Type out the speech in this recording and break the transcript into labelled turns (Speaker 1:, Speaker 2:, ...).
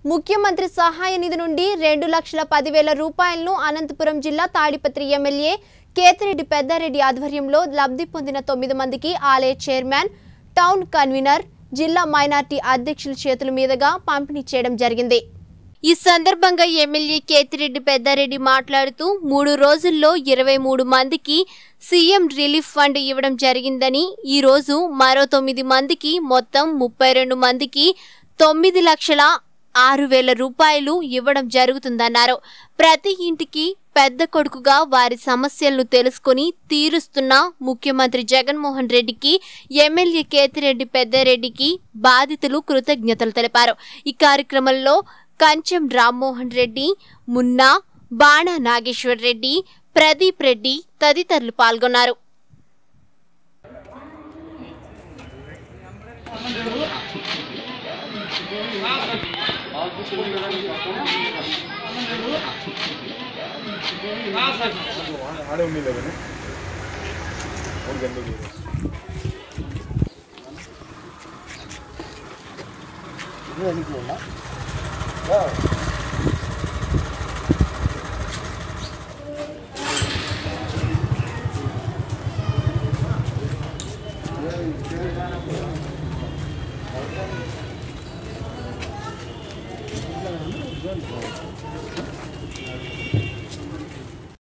Speaker 1: ముఖ్యమంత్రి సహాయ నిధి నుండి 2,10,000 రూపాయలను అనంతపురం జిల్లా తాడిపత్రి ఎమ్మెల్యే కేతిరెడ్డి పెద్దారెడ్డి ఆధ్వర్యంలో లబ్ధి పొందిన 9 మందికి ఆలయ చైర్మన్, టౌన్ కన్వీనర్, జిల్లా మైనార్టీ అధ్యక్షుల చేతుల మీదుగా పంపిణీ చేయడం జరిగింది। ఈ సందర్భంగా ఎమ్మెల్యే కేతిరెడ్డి పెద్దారెడ్డి మాట్లాడుతూ 3 రోజుల్లో 23 మందికి సీఎం రిలీఫ్ ఫండ్ ఇవ్వడం జరిగిందని, ఈ రోజు మరో 9 మందికి మొత్తం 32 మందికి 9,06,000 రూపాయలు ఇవ్వడం జరుగుతుందన్నారు। ప్రతి ఇంటికి పెద్ద కొడుకుగా వారి సమస్యలను తెలుసుకొని తీరుస్తున్న ముఖ్యమంత్రి జగన్మోహన్ రెడ్డికి ఎమ్మెల్యే కేతిరెడ్డి పెద్దారెడ్డికి బాధితులు కృతజ్ఞతలు తెలిపారు। ఈ కార్యక్రమంలో కంచెం రామ్మోహన్ రెడ్డి, మున్నా, బాణ నాగేశ్వర్ రెడ్డి, ప్రదీప్ రెడ్డి తదితరులు పాల్గొన్నారు।